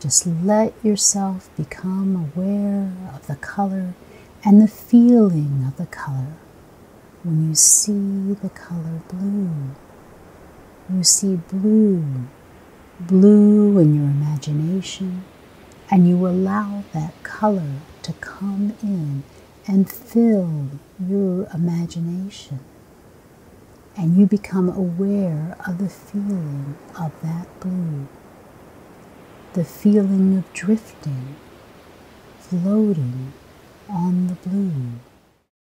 Just let yourself become aware of the color and the feeling of the color. When you see the color blue, you see blue in your imagination, and you allow that color to come in and fill your imagination. And you become aware of the feeling of that blue, the feeling of drifting, floating on the blue.